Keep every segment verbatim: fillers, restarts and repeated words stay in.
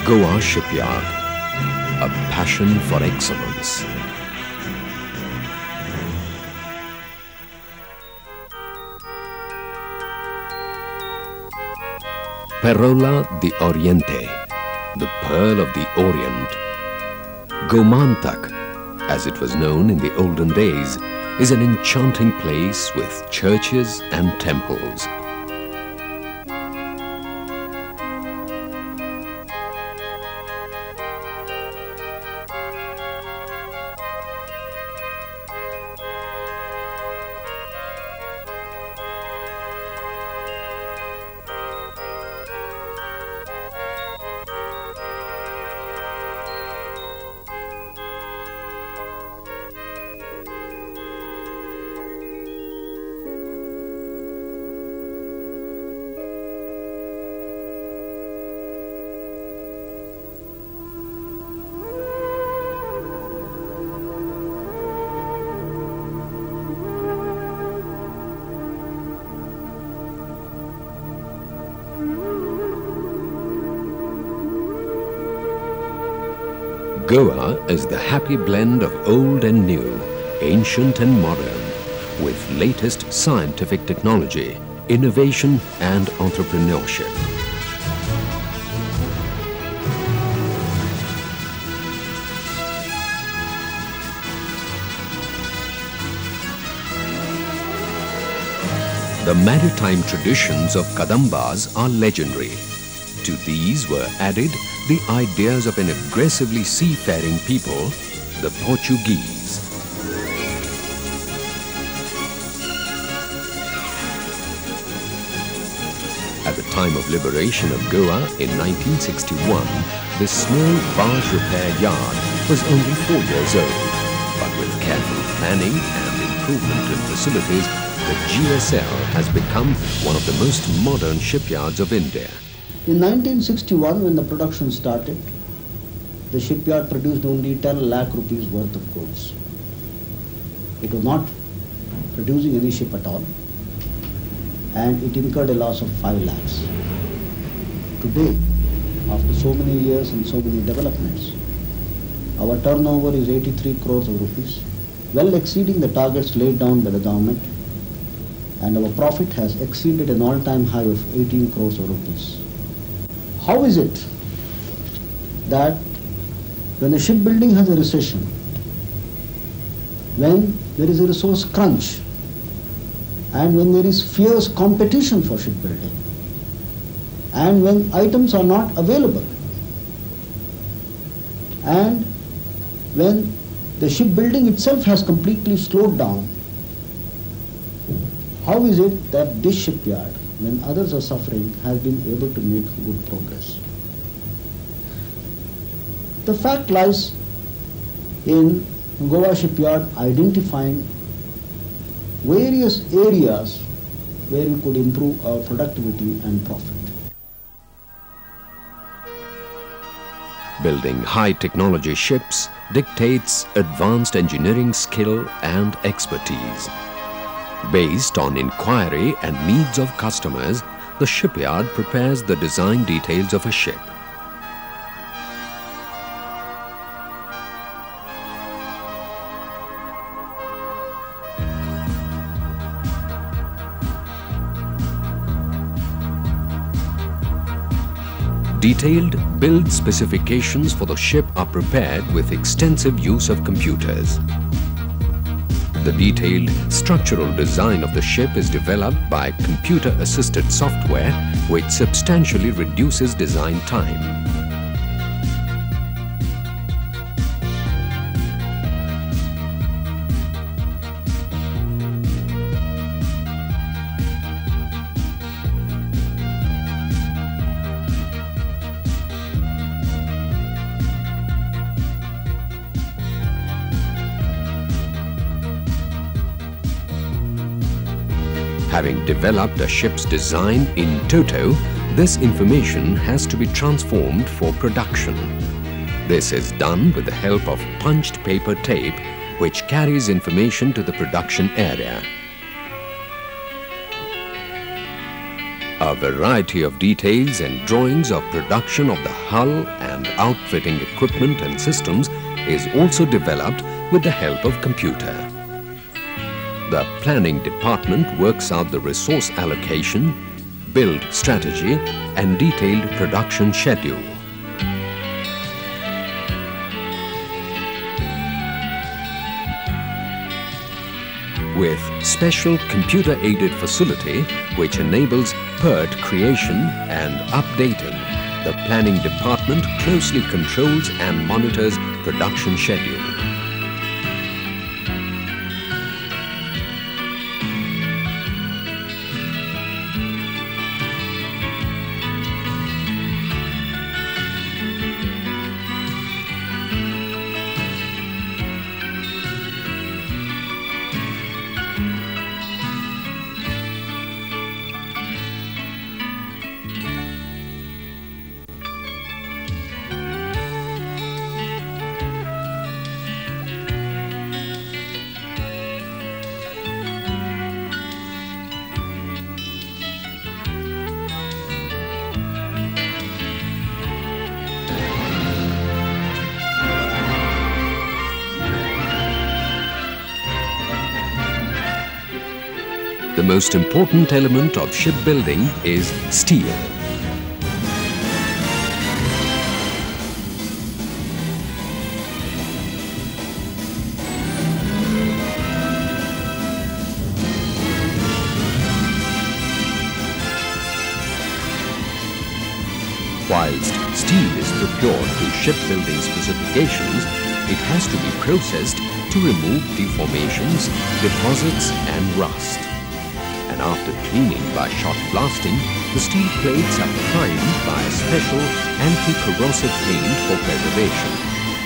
Goa Shipyard, a passion for excellence. Perola de Oriente, the Pearl of the Orient. Gomantak, as it was known in the olden days, is an enchanting place with churches and temples. Goa is the happy blend of old and new, ancient and modern, with latest scientific technology, innovation and entrepreneurship. The maritime traditions of Kadambas are legendary. To these were added the ideas of an aggressively seafaring people, the Portuguese. At the time of liberation of Goa in nineteen sixty-one, this small barge repair yard was only four years old. But with careful planning and improvement in facilities, the G S L has become one of the most modern shipyards of India. In nineteen sixty-one, when the production started, the shipyard produced only ten lakh rupees worth of goods. It was not producing any ship at all, and it incurred a loss of five lakhs. Today, after so many years and so many developments, our turnover is eighty-three crores of rupees, well exceeding the targets laid down by the government, and our profit has exceeded an all-time high of eighteen crores of rupees. How is it that when the shipbuilding has a recession, when there is a resource crunch, and when there is fierce competition for shipbuilding, and when items are not available, and when the shipbuilding itself has completely slowed down, how is it that this shipyard, when others are suffering, has been able to make good progress? The fact lies in Goa Shipyard identifying various areas where we could improve our productivity and profit. Building high-technology ships dictates advanced engineering skill and expertise. Based on inquiry and needs of customers, the shipyard prepares the design details of a ship. Detailed build specifications for the ship are prepared with extensive use of computers. The detailed structural design of the ship is developed by computer-assisted software, which substantially reduces design time. Having developed a ship's design in toto, this information has to be transformed for production. This is done with the help of punched paper tape, which carries information to the production area. A variety of details and drawings of production of the hull and outfitting equipment and systems is also developed with the help of computer. The planning department works out the resource allocation, build strategy and detailed production schedule. With special computer-aided facility which enables P E R T creation and updating, the planning department closely controls and monitors production schedule. The most important element of shipbuilding is steel. Whilst steel is procured to shipbuilding specifications, it has to be processed to remove deformations, deposits and rust. And after cleaning by shot blasting, the steel plates are primed by a special anti-corrosive paint for preservation.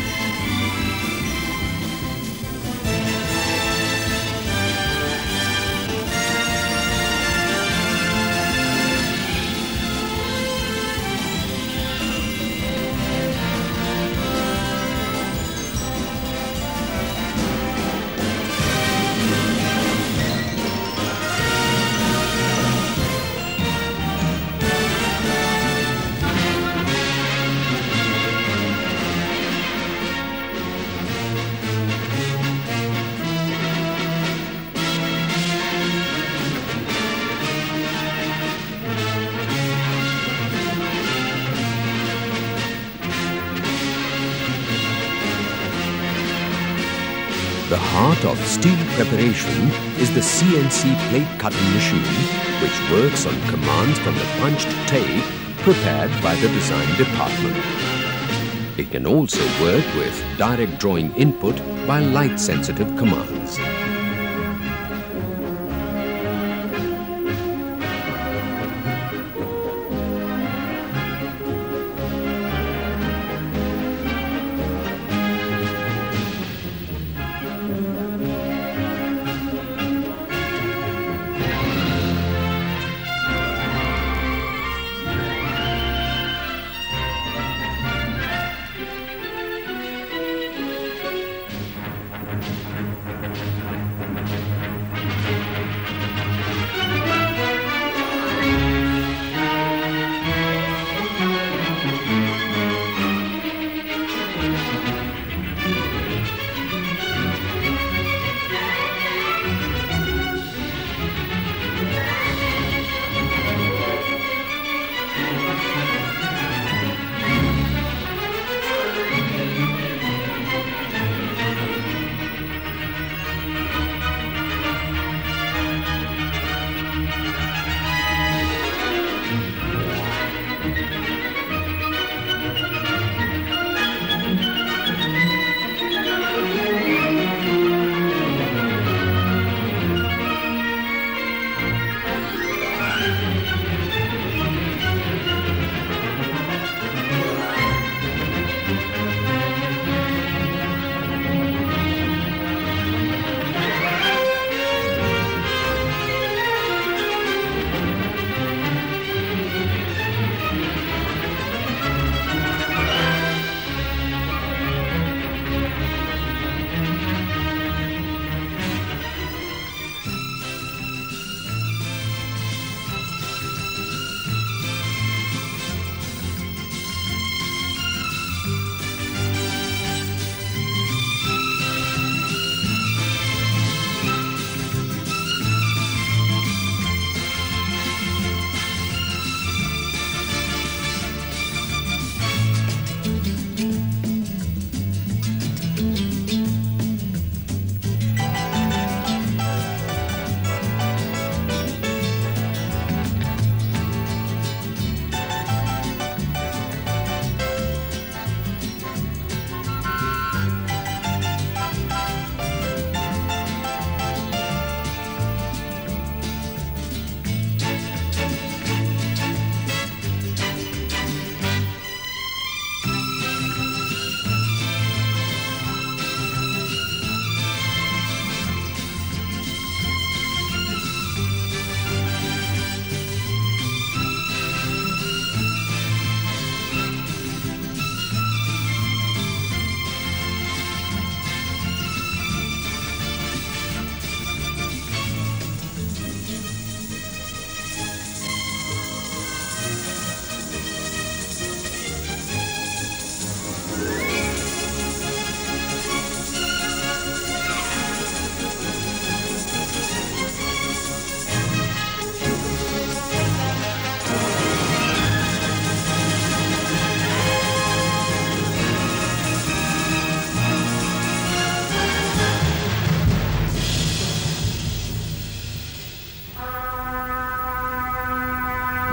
The heart of steel preparation is the C N C plate cutting machine, which works on commands from the punched tape prepared by the design department. It can also work with direct drawing input by light-sensitive commands.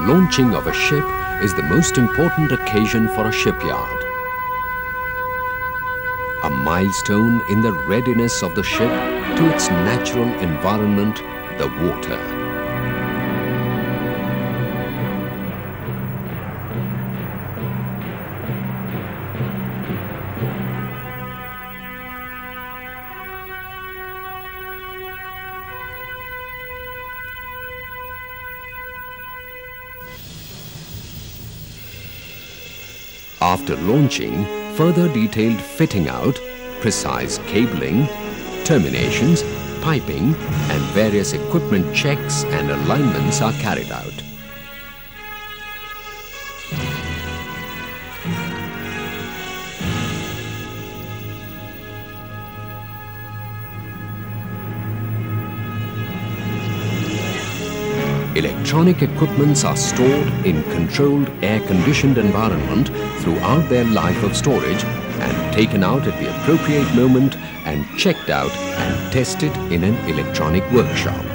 launching of a ship is the most important occasion for a shipyard. A milestone in the readiness of the ship to its natural environment, the water. After launching, further detailed fitting out, precise cabling, terminations, piping and various equipment checks and alignments are carried out. Electronic equipments are stored in controlled air-conditioned environment throughout their life of storage and taken out at the appropriate moment and checked out and tested in an electronic workshop.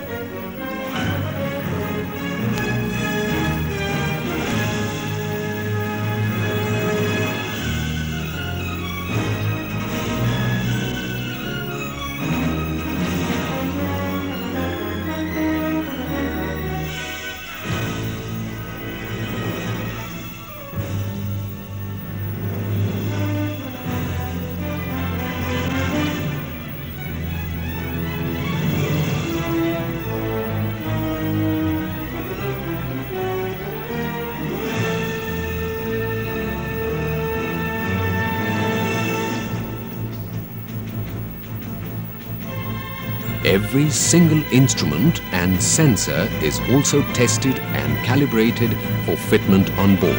Every single instrument and sensor is also tested and calibrated for fitment on board.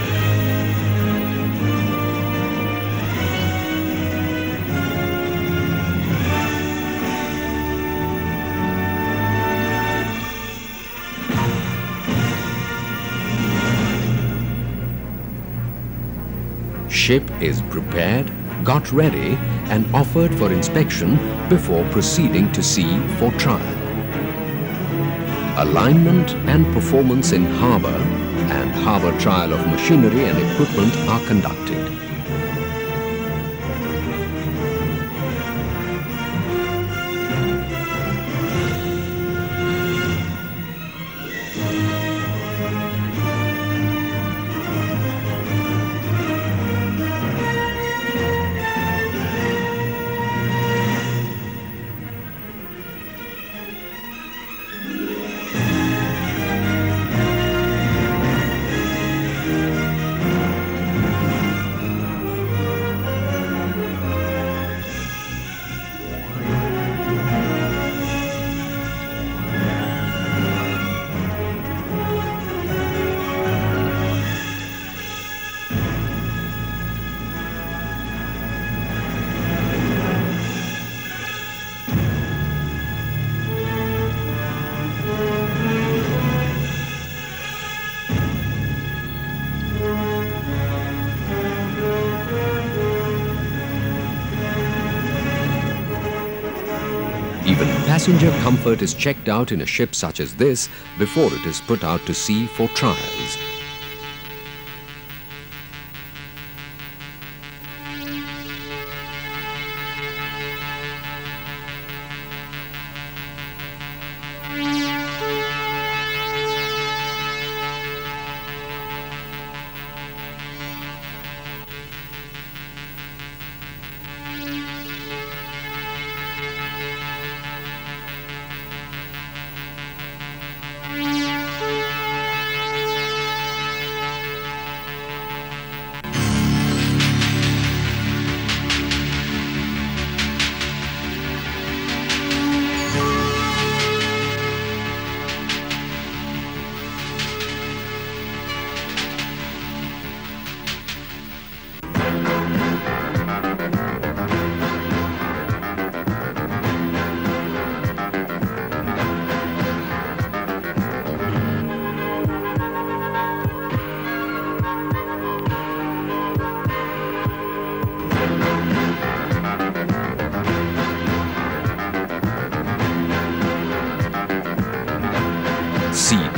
Ship is prepared, got ready and offered for inspection before proceeding to sea for trial. Alignment and performance in harbour and harbour trial of machinery and equipment are conducted. Even passenger comfort is checked out in a ship such as this before it is put out to sea for trials.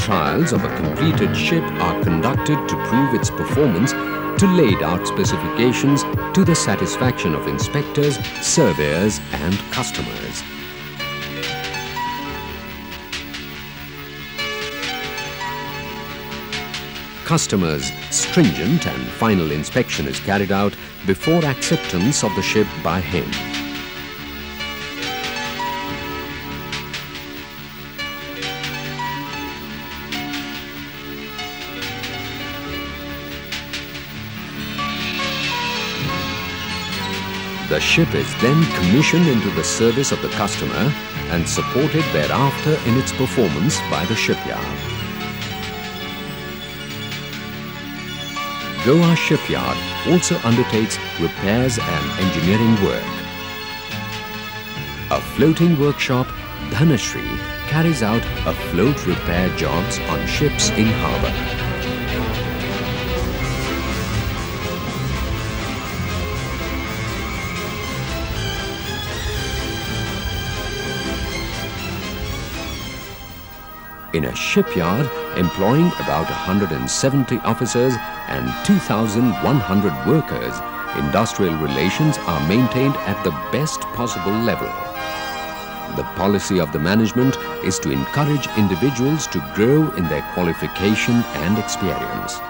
trials of a completed ship are conducted to prove its performance to laid out specifications to the satisfaction of inspectors, surveyors and customers. Customers' stringent and final inspection is carried out before acceptance of the ship by him. The ship is then commissioned into the service of the customer and supported thereafter in its performance by the shipyard. Goa Shipyard also undertakes repairs and engineering work. A floating workshop, Dhanashri, carries out a float repair jobs on ships in harbour. In a shipyard employing about one hundred seventy officers and two thousand one hundred workers, industrial relations are maintained at the best possible level. The policy of the management is to encourage individuals to grow in their qualification and experience.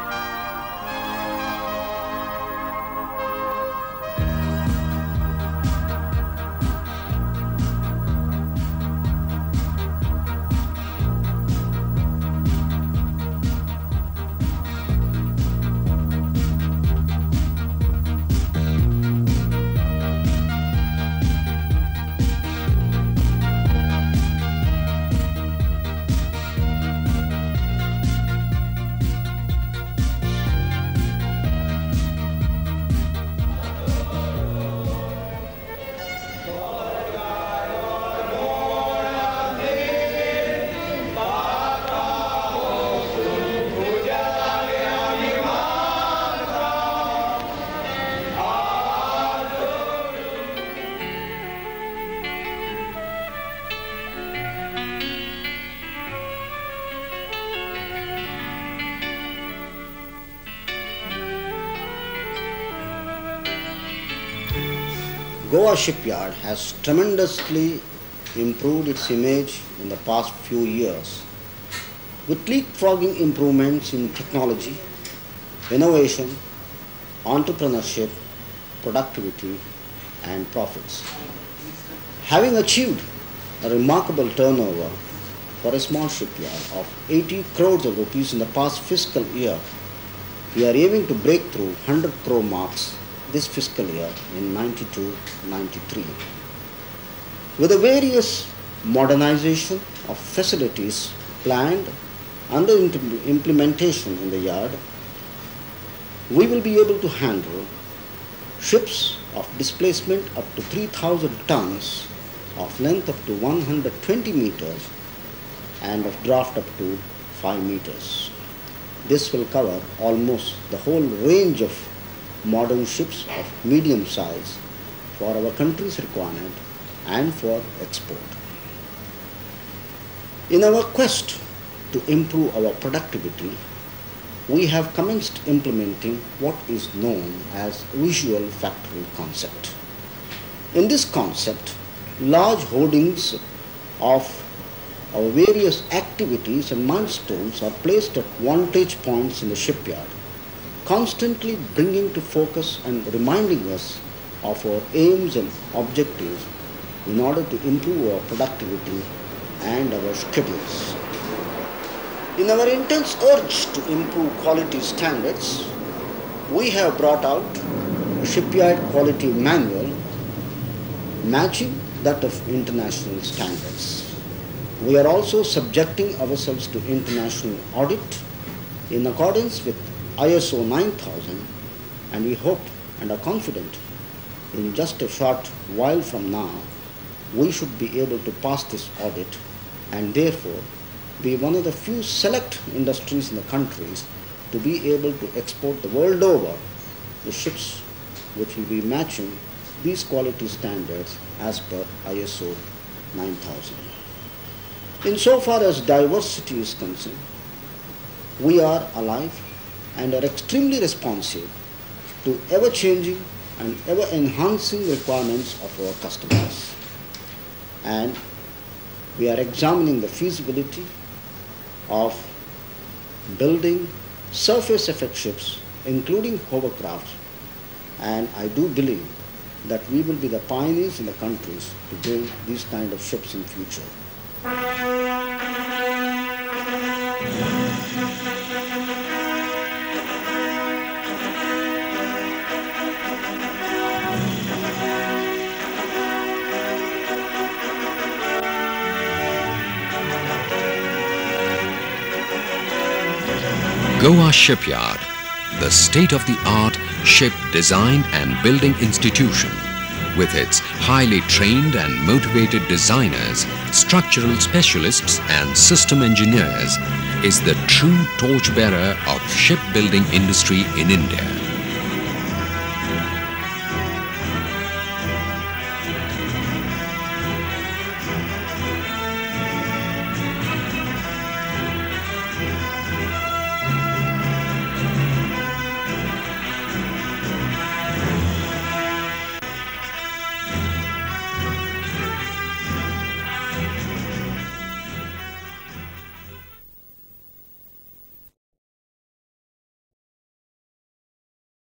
Goa Shipyard has tremendously improved its image in the past few years with leapfrogging improvements in technology, innovation, entrepreneurship, productivity and profits. Having achieved a remarkable turnover for a small shipyard of eighty crores of rupees in the past fiscal year, we are aiming to break through one hundred crore marks this fiscal year in ninety-two ninety-three. With the various modernization of facilities planned under implementation in the yard, we will be able to handle ships of displacement up to three thousand tons, of length up to one hundred twenty meters and of draft up to five meters. This will cover almost the whole range of modern ships of medium size for our country's requirement and for export. In our quest to improve our productivity, we have commenced implementing what is known as visual factory concept. In this concept, large hoardings of our various activities and milestones are placed at vantage points in the shipyard, constantly bringing to focus and reminding us of our aims and objectives in order to improve our productivity and our schedules. In our intense urge to improve quality standards, we have brought out a shipyard quality manual matching that of international standards. We are also subjecting ourselves to international audit in accordance with I S O nine thousand, and we hope and are confident in just a short while from now we should be able to pass this audit and therefore be one of the few select industries in the countries to be able to export the world over the ships which will be matching these quality standards as per I S O nine thousand. Insofar as diversity is concerned, we are alive and are extremely responsive to ever-changing and ever-enhancing requirements of our customers. And we are examining the feasibility of building surface effect ships, including hovercrafts, and I do believe that we will be the pioneers in the countries to build these kind of ships in future. Goa Shipyard, the state-of-the-art ship design and building institution, with its highly trained and motivated designers, structural specialists and system engineers, is the true torchbearer of shipbuilding industry in India.